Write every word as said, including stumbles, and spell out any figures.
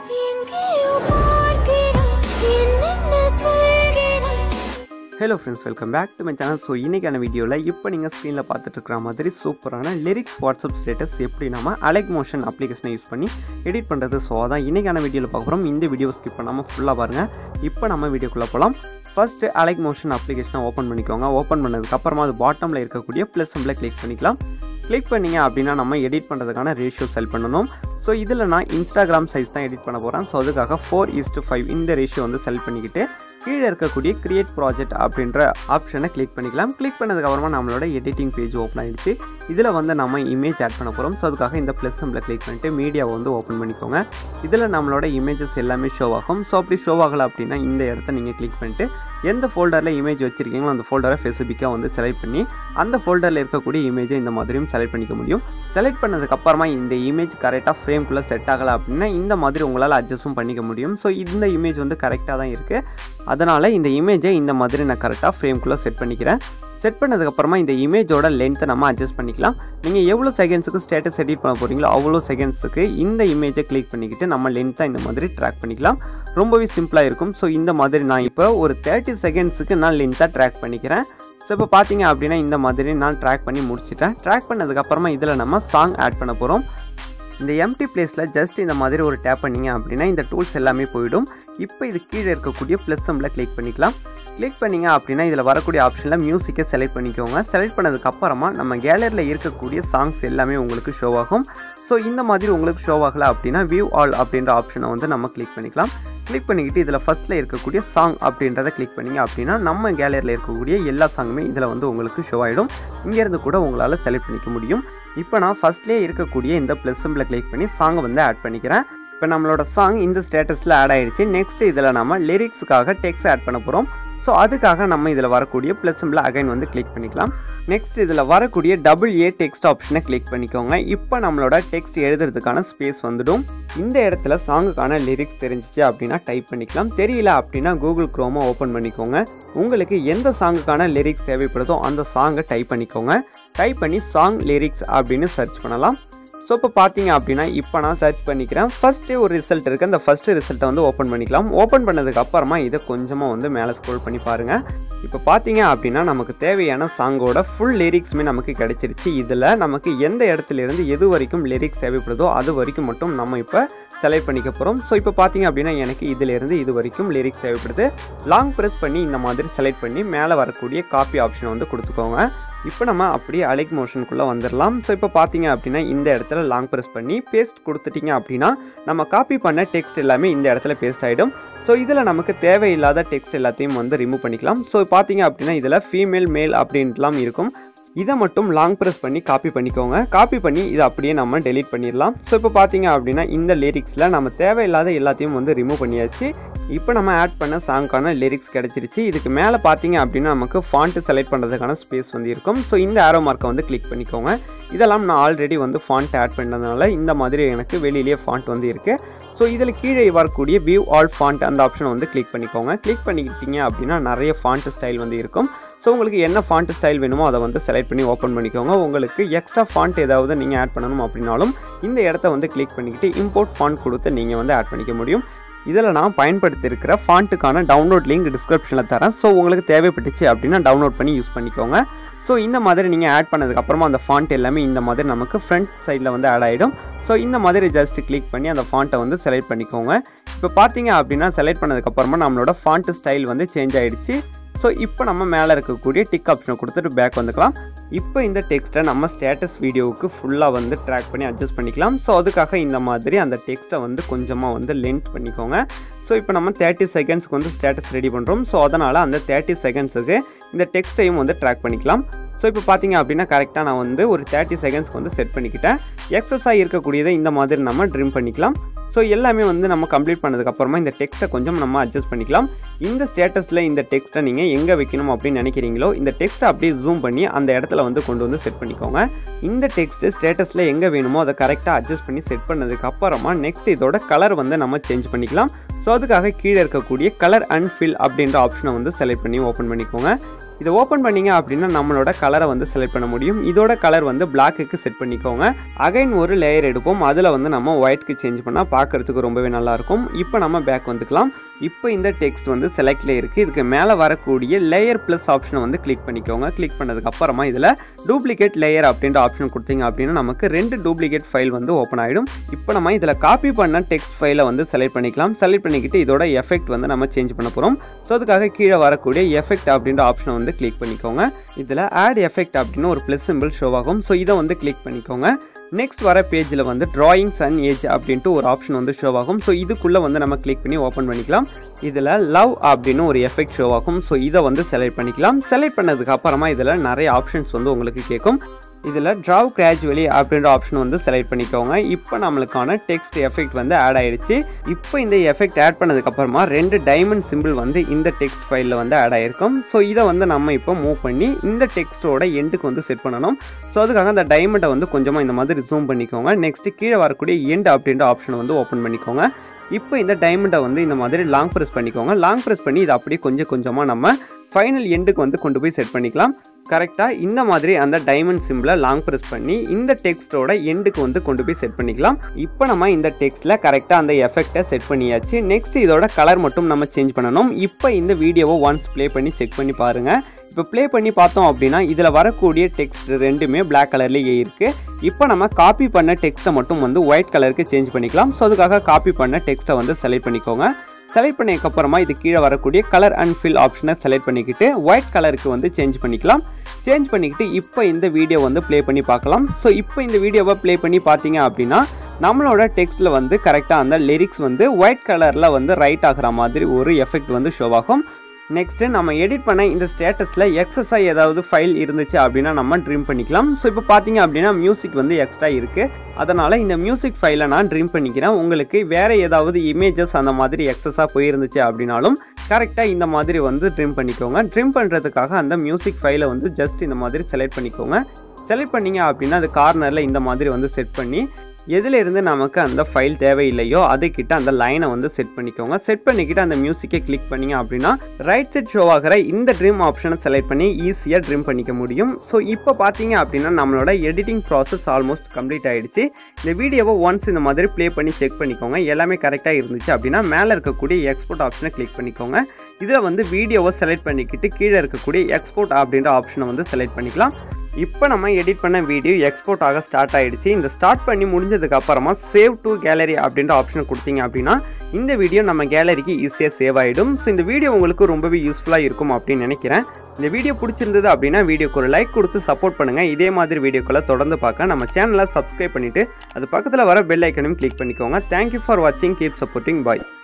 Hello friends, welcome back to my channel. So இன்னைக்கான வீடியோல இப்போ நீங்க ஸ்கிரீன்ல பார்த்துட்டு இருக்கிற மாதிரி சூப்பரான lyrics WhatsApp status எப்படி நாம Alightmotion அப்ளிகேஷனை யூஸ் பண்ணி எடிட் பண்றது. சோ அதான் இன்னைக்கான வீடியோல பார்க்க போறோம். இந்த வீடியோ ஸ்கிப் பண்ணாம ஃபுல்லா பாருங்க. இப்போ நம்ம வீடியோக்குள்ள போலாம். First Alightmotion அப்ளிகேஷனை ஓபன் பண்ணிக்கோங்க. ஓபன் பண்ணதுக்கு அப்புறமா அது பாட்டம்ல இருக்கக்கூடிய பிளஸ் சிம்பலை கிளிக் பண்ணிக்கலாம். கிளிக் பண்ணீங்க அப்படினா நம்ம எடிட் பண்றதுக்கான ரேஷியோ செட் பண்ணனும். சோ இதுல நான் Instagram சைஸ் தான் எடிட் பண்ண போறேன். சோ அதுக்காக four is to five இந்த ரேஷியோ வந்து செலக்ட் பண்ணிக்கிட்டு கீழ இருக்கக்கூடிய கிரியேட் ப்ராஜெக்ட் அப்படிங்கற ஆப்ஷனை கிளிக் பண்ணிக்கலாம். கிளிக் பண்ணதுக்கு அப்புறமா நம்மளோட எடிட்டிங் பேஜ் ஓபன் ஆயிடுச்சு. இதுல வந்து நம்ம இமேஜ் ஆட் பண்ண போறோம். சோ அதுக்காக இந்த பிளஸ் சிம்பலை கிளிக் பண்ணிட்டு மீடியாவை வந்து ஓபன் பண்ணிக்கோங்க. இதுல நம்மளோட இமேजेस எல்லாமே ஷோ ஆகும். சோ அப்படி ஷோ ஆகல அப்படினா இந்த இடத்தை நீங்க கிளிக் பண்ணிட்டு எந்த ஃபோல்டர்ல இமேஜ் வச்சிருக்கீங்களோ அந்த ஃபோல்டரை ஸ்பெசிஃபிக்கா வந்து செலக்ட் பண்ணி அந்த ஃபோல்டர்ல இருக்கக்கூடிய இமேஜை இந்த மாதிரியும் செலக்ட் பண்ணிக்க முடியும். செலக்ட் பண்ணதுக்கு அப்புறமா இந்த இமேஜ் கரெக்ட்டா ஃப்ரேம் குள்ள செட் ஆகல அப்படினா இந்த மாதிரி உங்களால அட்ஜஸ்டும் பண்ணிக்க முடியும். சோ இந்த இமேஜ் வந்து கரெக்ட்டா தான் இருக்கு. அதனால இந்த இமேஜை இந்த மாதிரி நான் கரெக்ட்டா ஃப்ரேம் குள்ள செட் பண்ணிக்கிறேன். செட் பண்ணதுக்கு அப்புறமா இந்த இமேஜோட லெந்தை நம்ம அட்ஜஸ்ட் பண்ணிக்கலாம். நீங்க எவ்வளவு செகண்ட்ஸ்க்கு ஸ்டேட்டஸ் எடிட் பண்ண போறீங்களோ அவ்வளவு செகண்ட்ஸ்க்கு இந்த இமேஜை கிளிக் பண்ணிக்கிட்டு நம்ம லெந்தை இந்த மாதிரி ட்ராக் பண்ணிக்கலாம். ரொம்பவே சிம்பிளா இருக்கும். சோ இந்த மாதிரி நான் இப்போ ஒரு thirty செகண்ட்ஸ்க்கு நான் லெந்தை ட்ராக் பண்ணிக்கிறேன். சோ இப்போ பாத்தீங்க அப்படினா இந்த மாதிரி நான் ட்ராக் பண்ணி முடிச்சிட்டேன். ட்ராக் பண்ணதுக்கு அப்புறமா இதுல நம்ம சாங் ஆட் பண்ண போறோம். இந்த எம்டி பிளேஸ்ல ஜஸ்ட் இந்த மாதிரி ஒரு டேப் பண்ணீங்க அப்படினா இந்த டூல்ஸ் எல்லாமே போய்டும். இப்போ இது கீழ இருக்கக்கூடிய பிளஸ் சிம்பலை கிளிக் பண்ணிக்கலாம். கிளிக் பண்ணீங்க அப்படினா இதுல வரக்கூடிய ஆப்ஷன்ல மியூசிக்கை செலக்ட் பண்ணிக்கோங்க. செலக்ட் பண்ணதுக்கு அப்புறமா நம்ம கேலரியில இருக்கக்கூடிய சாங்ஸ் எல்லாமே உங்களுக்கு ஷோ ஆகும். சோ இந்த மாதிரி உங்களுக்கு ஷோ ஆகல அப்படினா வியூ ஆல் அப்படிங்கற ஆப்ஷனை வந்து நம்ம கிளிக் பண்ணிக்கலாம். கிளிக் பண்ணிக்கிட்டு இதுல ஃபர்ஸ்ட்ல இருக்கக்கூடிய சாங் அப்படின்றத கிளிக் பண்ணீங்க அப்படினா நம்ம கேலரியில இருக்கக்கூடிய எல்லா சாங்குமே இதுல வந்து உங்களுக்கு ஷோ ஆயிடும். இங்க இருந்து கூட உங்களால செலக்ட் பண்ணிக்க முடியும். இப்போ நான் ஃபர்ஸ்ட்லயே இருக்கக்கூடிய இந்த பிளஸ் சிம்பலை கிளிக் பண்ணி சாங் வந்து ஆட் பண்ணிக்கிறேன். இப்போ நம்மளோட சாங் இந்த ஸ்டேட்டஸ்ல ஆட் ஆயிடுச்சு. நெக்ஸ்ட் இதுல நம்ம லிரிக்ஸ்க்காக டெக்ஸ்ட் ஆட் பண்ண போறோம். சோ அதுக்காக நம்ம இதுல வரக்கூடிய பிளஸ் சிம்பலை அகைன் வந்து கிளிக் பண்ணிக்கலாம். நெக்ஸ்ட் இதுல வரக்கூடிய டபுள் ஏ டெக்ஸ்ட் ஆப்ஷனை கிளிக் பண்ணிக்கோங்க. இப்போ நம்மளோட டெக்ஸ்ட் எழுதுறதுக்கான ஸ்பேஸ் வந்துடும். இந்த இடத்துல சாங்குக்கான லிரிக்ஸ் தெரிஞ்சிச்சு அப்படின்னா டைப் பண்ணிக்கலாம். தெரியல அப்படின்னா கூகுள் குரோமை ஓபன் பண்ணிக்கோங்க. உங்களுக்கு எந்த சாங்குக்கான லிரிக்ஸ் தேவைப்படுதோ அந்த சாங்கை டைப் பண்ணிக்கோங்க. டைப் பண்ணி சாங் லிரிக்ஸ் அப்படின்னு சர்ச் பண்ணலாம். சோ இப்போ பாத்தீங்க அப்படினா இப்போ நான் சர்ச் பண்ணிக்கிறேன். ஃபர்ஸ்ட் ஒரு ரிசல்ட் இருக்கு. அந்த ஃபர்ஸ்ட் ரிசல்ட்டை வந்து ஓபன் பண்ணிக்கலாம். ஓபன் பண்ணதுக்கு அப்புறமா இதை கொஞ்சமா வந்து மேலே ஸ்க்ரோல் பண்ணி பாருங்க. இப்போ பாத்தீங்க அப்படினா நமக்கு தேவையான சாங்கோட ஃபுல் லிரிக்ஸ்மே நமக்கு கிடைச்சிருச்சு. இதுல நமக்கு எந்த இடத்துல இருந்து எது வரைக்கும் லிரிக்ஸ் தேவைப்படுதோ அது வரைக்கும் மட்டும் நம்ம இப்போ செலக்ட் பண்ணிக்க போறோம். சோ இப்போ பாத்தீங்க அப்படினா எனக்கு இதுல இருந்து இது வரைக்கும் லிரிக்ஸ் தேவைப்படுது. லாங் பிரஸ் பண்ணி இந்த மாதிரி செலக்ட் பண்ணி மேலே வரக்கூடிய காப்பி ஆப்ஷனை வந்து கொடுத்துக்கோங்க. இப்போ நம்ம அப்படியே Alightmotion குள்ள வந்துடலாம். சோ இப்போ பாத்தீங்க அப்படினா இந்த இடத்துல லாங் பிரஸ் பண்ணி பேஸ்ட் கொடுத்துட்டீங்க அப்படினா நம்ம காப்பி பண்ண டெக்ஸ்ட் எல்லாமே இந்த இடத்துல பேஸ்ட் ஆயிடும். சோ இதுல நமக்கு தேவையில்லாத டெக்ஸ்ட் எல்லாத்தையும் வந்து ரிமூவ் பண்ணிக்கலாம். சோ பாத்தீங்க அப்படினா இதுல ஃபீமேல் மேல் அப்படின்னுலாம் இருக்கும். இதை மட்டும் லாங் பிரஸ் பண்ணி காப்பி பண்ணிக்கோங்க. காப்பி பண்ணி இதை அப்படியே நம்ம டெலீட் பண்ணிடலாம். ஸோ இப்போ பார்த்தீங்க அப்படின்னா இந்த லிரிக்ஸில் நம்ம தேவையில்லாத எல்லாத்தையும் வந்து ரிமூவ் பண்ணியாச்சு. இப்போ நம்ம ஆட் பண்ண சாங்கான லிரிக்ஸ் கிடைச்சிருச்சு. இதுக்கு மேலே பார்த்தீங்க அப்படின்னா நமக்கு ஃபாண்ட் செலக்ட் பண்ணுறதுக்கான ஸ்பேஸ் வந்து இருக்கும். ஸோ இந்த ஆரோ மார்க்கை வந்து கிளிக் பண்ணிக்கோங்க. இதெல்லாம் நான் ஆல்ரெடி வந்து ஃபாண்ட் ஆட் பண்ணதுனால இந்த மாதிரி எனக்கு வெளியிலேயே ஃபாண்ட் வந்து இருக்குது. ஸோ இதில் கீழே வரக்கூடிய வியூ ஆல் ஃபாண்ட் அந்த ஆப்ஷனை வந்து கிளிக் பண்ணிக்கோங்க. கிளிக் பண்ணிக்கிட்டீங்க அப்படின்னா நிறைய ஃபாண்ட் ஸ்டைல் வந்து இருக்கும். ஸோ உங்களுக்கு என்ன ஃபாண்ட் ஸ்டைல் வேணுமோ அதை வந்து செலக்ட் பண்ணி ஓப்பன் பண்ணிக்கோங்க. உங்களுக்கு எக்ஸ்ட்ரா ஃபாண்ட் ஏதாவது நீங்கள் ஆட் பண்ணணும் அப்படின்னாலும் இந்த இடத்த வந்து கிளிக் பண்ணிக்கிட்டு இம்போர்ட் ஃபாண்ட் கொடுத்து நீங்கள் வந்து ஆட் பண்ணிக்க முடியும். இதில் நான் பயன்படுத்தி இருக்கிற ஃபாண்ட்டுக்கான டவுன்லோட் லிங்க் டிஸ்கிரிப்ஷனில் தரேன். ஸோ உங்களுக்கு தேவைப்பட்டுச்சு அப்படின்னா டவுன்லோட் பண்ணி யூஸ் பண்ணிக்கோங்க. ஸோ இந்த மாதிரி நீங்கள் ஆட் பண்ணதுக்கப்புறமா அந்த ஃபாண்ட் எல்லாமே இந்த மாதிரி நமக்கு ஃப்ரண்ட் சைடில் வந்து ஆட் ஆகிடும். ஸோ இந்த மாதிரி ஜஸ்ட் கிளிக் பண்ணி அந்த ஃபாண்ட்டை வந்து செலக்ட் பண்ணிக்கோங்க. இப்போ பார்த்தீங்க அப்படின்னா செலக்ட் பண்ணதுக்கப்புறமா நம்மளோட ஃபாண்ட் ஸ்டைல் வந்து சேஞ்ச் ஆகிடுச்சு. ஸோ இப்போ நம்ம மேலே இருக்கக்கூடிய டிக் ஆப்ஷனை கொடுத்துட்டு பேக் வந்துக்கலாம். இப்போ இந்த டெக்ஸ்ட்டை நம்ம ஸ்டேட்டஸ் வீடியோவுக்கு ஃபுல்லாக வந்து ட்ராக் பண்ணி அட்ஜஸ்ட் பண்ணிக்கலாம். ஸோ அதுக்காக இந்த மாதிரி அந்த டெக்ஸ்ட்டை வந்து கொஞ்சமாக வந்து லென்த் பண்ணிக்கோங்க. ஸோ இப்போ நம்ம தேர்ட்டி செகண்ட்ஸ்க்கு வந்து ஸ்டேட்டஸ் ரெடி பண்ணுறோம். ஸோ அதனால் அந்த தேர்ட்டி செகண்ட்ஸுக்கு இந்த டெக்ஸ்ட்டையும் வந்து ட்ராக் பண்ணிக்கலாம். ஸோ இப்போ பார்த்தீங்க அப்படின்னா கரெக்டாக நான் வந்து ஒரு தேர்ட்டி செகண்ட்ஸ்க்கு வந்து செட் பண்ணிக்கிட்டேன். எக்ஸஸாக இருக்கக்கூடியதை இந்த மாதிரி நம்ம ட்ரிம் பண்ணிக்கலாம். ஸோ எல்லாமே வந்து நம்ம கம்ப்ளீட் பண்ணதுக்கப்புறமா இந்த டெக்ஸ்ட்டை கொஞ்சம் நம்ம அட்ஜஸ்ட் பண்ணிக்கலாம். இந்த ஸ்டேட்டஸில் இந்த டெக்ஸ்ட்டை நீங்கள் எங்கே வைக்கணும் அப்படின்னு நினைக்கிறீங்களோ இந்த டெக்ஸ்ட்டை அப்படியே ஜூம் பண்ணி அந்த இடத்துல வந்து கொண்டு வந்து செட் பண்ணிக்கோங்க. இந்த டெக்ஸ்ட்டு ஸ்டேட்டஸில் எங்கே வேணுமோ அதை கரெக்டாக அட்ஜஸ்ட் பண்ணி செட் பண்ணதுக்கு அப்புறமா நெக்ஸ்ட் இதோட கலர் வந்து நம்ம சேஞ்ச் பண்ணிக்கலாம். ஸோ அதுக்காக கீழே இருக்கக்கூடிய கலர் அண்ட் ஃபில் அப்படின்ற ஆப்ஷனை வந்து செலக்ட் பண்ணி ஓப்பன் பண்ணிக்கோங்க. இதை ஓப்பன் பண்ணிங்க அப்படின்னா நம்மளோட கலரை வந்து செலக்ட் பண்ண முடியும். இதோட கலர் வந்து பிளாக்குக்கு செட் பண்ணிக்கோங்க. அகைன் ஒரு லேயர் எடுப்போம். அதில் வந்து நம்ம ஒயிட்க்கு சேஞ்ச் பண்ணால் பார்க்குறதுக்கு ரொம்பவே நல்லாயிருக்கும். இப்போ நம்ம பேக் வந்துக்கலாம். இப்போ இந்த டெக்ஸ்ட் வந்து செலக்ட்ல இருக்குது. இதுக்கு மேலே வரக்கூடிய லேயர் ப்ளஸ் ஆப்ஷனை வந்து கிளிக் பண்ணிக்கோங்க. கிளிக் பண்ணதுக்கு அப்புறமா இதில் டூப்ளிகேட் லேயர் அப்படின்ற ஆப்ஷன் கொடுத்தீங்க அப்படின்னா நமக்கு ரெண்டு டூப்ளிகேட் ஃபைல் வந்து ஓப்பன் ஆகிடும். இப்போ நம்ம இதில் காப்பி பண்ண டெக்ஸ்ட் ஃபைலை வந்து செலக்ட் பண்ணிக்கலாம். செலக்ட் பண்ணிக்கிட்டு இதோட எஃபெக்ட் வந்து நம்ம சேஞ்ச் பண்ண போகிறோம். ஸோ அதுக்காக கீழே வரக்கூடிய எஃபெக்ட் அப்படின்ற ஆப்ஷனை வந்து கிளிக் பண்ணிக்கோங்க. இதில் ஆட் எஃபெக்ட் அப்படின்னு ஒரு ப்ளஸ் சிம்பிள் ஷோ ஆகும். ஸோ இதை வந்து கிளிக் பண்ணிக்கோங்க. நெக்ஸ்ட் வர பேஜில் வந்து டிராயிங்ஸ் அண்ட் ஏஜ் அப்படின்ட்டு ஒரு ஆப்ஷன் வந்து ஷோ ஆகும். ஸோ இதுக்குள்ளே வந்து நம்ம கிளிக் பண்ணி ஓப்பன் பண்ணிக்கலாம். இதில் லவ் அப்படின்னு ஒரு எஃபெக்ட் ஷோ ஆகும். ஸோ இதை வந்து செலக்ட் பண்ணிக்கலாம். செலக்ட் பண்ணதுக்கு அப்புறமா இதில் நிறைய ஆப்ஷன்ஸ் வந்து உங்களுக்கு கேட்கும். இதில் ட்ராவ் கிராஜுவலி அப்படின்ற ஆப்ஷன் வந்து செலக்ட் பண்ணிக்கோங்க. இப்போ நம்மளுக்கான டெக்ஸ்ட் எஃபெக்ட் வந்து ஆட் ஆயிடுச்சு. இப்போ இந்த எஃபெக்ட் ஆட் பண்ணதுக்கு அப்புறமா ரெண்டு டைமண்ட் சிம்பிள் வந்து இந்த டெக்ஸ்ட் ஃபைலில் வந்து ஆட் ஆயிருக்கும். ஸோ இதை வந்து நம்ம இப்போ மூவ் பண்ணி இந்த டெக்ஸ்ட்டோட எண்டுக்கு வந்து செட் பண்ணணும். ஸோ அதுக்காக அந்த டைமண்டை வந்து கொஞ்சமாக இந்த மாதிரி ஜூம் பண்ணிக்கோங்க. நெக்ஸ்ட் கீழே வரக்கூடிய எண்ட் அப்படின்ற ஆப்ஷனை வந்து ஓப்பன் பண்ணிக்கோங்க. இப்போ இந்த டைமண்டை வந்து இந்த மாதிரி லாங் ப்ரெஸ் பண்ணிக்கோங்க. லாங் ப்ரெஸ் பண்ணி இதை அப்படியே கொஞ்சம் கொஞ்சமாக நம்ம ஃபைனல் எண்டுக்கு வந்து கொண்டு போய் செட் பண்ணிக்கலாம். கரெக்டாக இந்த மாதிரி அந்த டைமண்ட் சிம்பிளை லாங் ப்ரெஸ் பண்ணி இந்த டெக்ஸ்ட்டோட எண்டுக்கு வந்து கொண்டு போய் செட் பண்ணிக்கலாம். இப்போ நம்ம இந்த டெக்ஸ்ட்டில் கரெக்டாக அந்த எஃபெக்டை செட் பண்ணியாச்சு. நெக்ஸ்ட் இதோட கலர் மட்டும் நம்ம சேஞ்ச் பண்ணணும். இப்போ இந்த வீடியோவை ஒன்ஸ் ப்ளே பண்ணி செக் பண்ணி பாருங்கள். இப்போ ப்ளே பண்ணி பார்த்தோம் அப்படின்னா இதில் வரக்கூடிய டெக்ஸ்ட் ரெண்டுமே பிளாக் கலர்லேயே இருக்குது. இப்போ நம்ம காப்பி பண்ண டெக்ஸ்ட்டை மட்டும் வந்து ஒயிட் கலருக்கு சேஞ்ச் பண்ணிக்கலாம். ஸோ அதுக்காக காப்பி பண்ண டெக்ஸ்ட்டை வந்து செலக்ட் பண்ணிக்கோங்க. செலக்ட் பண்ணதுக்கப்புறமா இது கீழே வரக்கூடிய கலர் அண்ட் ஃபில் ஆப்ஷனை செலக்ட் பண்ணிக்கிட்டு ஒயிட் கலருக்கு வந்து சேஞ்ச் பண்ணிக்கலாம். சேஞ்ச் பண்ணிக்கிட்டு இப்போ இந்த வீடியோ வந்து ப்ளே பண்ணி பார்க்கலாம். ஸோ இப்போ இந்த வீடியோவை ப்ளே பண்ணி பார்த்தீங்க அப்படின்னா நம்மளோட டெக்ஸ்ட்டில் வந்து கரெக்டாக அந்த லிரிக்ஸ் வந்து ஒயிட் கலரில் வந்து ரைட் ஆகிற மாதிரி ஒரு எஃபெக்ட் வந்து ஷோ ஆகும். நெக்ஸ்ட்டு நம்ம எடிட் பண்ண இந்த ஸ்டேட்டஸில் எக்ஸஸாக ஏதாவது ஃபைல் இருந்துச்சு அப்படின்னா நம்ம ட்ரீம் பண்ணிக்கலாம். ஸோ இப்போ பார்த்தீங்க அப்படின்னா மியூசிக் வந்து எக்ஸ்ட்ரா இருக்குது. அதனால் இந்த மியூசிக் ஃபைலை நான் ட்ரீம் பண்ணிக்கிறேன். உங்களுக்கு வேறு ஏதாவது இமேஜஸ் அந்த மாதிரி எக்ஸஸாக போயிருந்துச்சு அப்படின்னாலும் கரெக்டாக இந்த மாதிரி வந்து ட்ரிம் பண்ணிக்கோங்க. ட்ரிம் பண்ணுறதுக்காக அந்த மியூசிக் ஃபைலை வந்து ஜஸ்ட் இந்த மாதிரி செலக்ட் பண்ணிக்கோங்க. செலக்ட் பண்ணிங்க அப்படின்னா அது கார்னரில் இந்த மாதிரி வந்து செட் பண்ணி எதில் இருந்து நமக்கு அந்த ஃபைல் தேவையில்லையோ அதுக்கிட்ட அந்த லைனை வந்து செட் பண்ணிக்கோங்க. செட் பண்ணிக்கிட்டு அந்த மியூசிக்கை கிளிக் பண்ணிங்க அப்படின்னா ரைட் சைட் ஷோ ஆகிற இந்த ட்ரிம் ஆப்ஷனை செலக்ட் பண்ணி ஈஸியாக ட்ரிம் பண்ணிக்க முடியும். ஸோ இப்போ பார்த்தீங்க அப்படின்னா நம்மளோட எடிட்டிங் ப்ராசஸ் ஆல்மோஸ்ட் கம்ப்ளீட் ஆகிடுச்சு. இந்த வீடியோவை ஒன்ஸ் இந்த மாதிரி ப்ளே பண்ணி செக் பண்ணிக்கோங்க. எல்லாமே கரெக்டாக இருந்துச்சு அப்படின்னா மேலே இருக்கக்கூடிய எக்ஸ்போர்ட் ஆப்ஷனை கிளிக் பண்ணிக்கோங்க. இதில் வந்து வீடியோவை செலக்ட் பண்ணிக்கிட்டு கீழே இருக்கக்கூடிய எக்ஸ்போர்ட் அப்படின்ற ஆப்ஷனை வந்து செலக்ட் பண்ணிக்கலாம். இப்போ நம்ம எடிட் பண்ண வீடியோ எக்ஸ்போர்ட் ஆக ஸ்டார்ட் ஆகிடுச்சு. இந்த ஸ்டார்ட் பண்ணி முடிஞ்சதுக்கு அப்புறமா சேவ் டு கேலரி அப்படின்ற ஆப்ஷன் கொடுத்தீங்க அப்படின்னா இந்த வீடியோ நம்ம கேலரிக்கு ஈஸியாக சேவ் ஆகிடும். ஸோ இந்த வீடியோ உங்களுக்கு ரொம்பவே யூஸ்ஃபுல்லாக இருக்கும் அப்படின்னு நினைக்கிறேன். இந்த வீடியோ பிடிச்சிருந்தது அப்படின்னா வீடியோக்கு ஒரு லைக் கொடுத்து சப்போர்ட் பண்ணுங்கள். இதே மாதிரி வீடியோக்களை தொடர்ந்து பார்க்க நம்ம சேனலை சப்ஸ்கிரைப் பண்ணிவிட்டு அது பக்கத்தில் வர பெல் ஐக்கனையும் கிளிக் பண்ணிக்கோங்க. தேங்க்யூ ஃபார் வாட்சிங். Keep supporting. பாய்.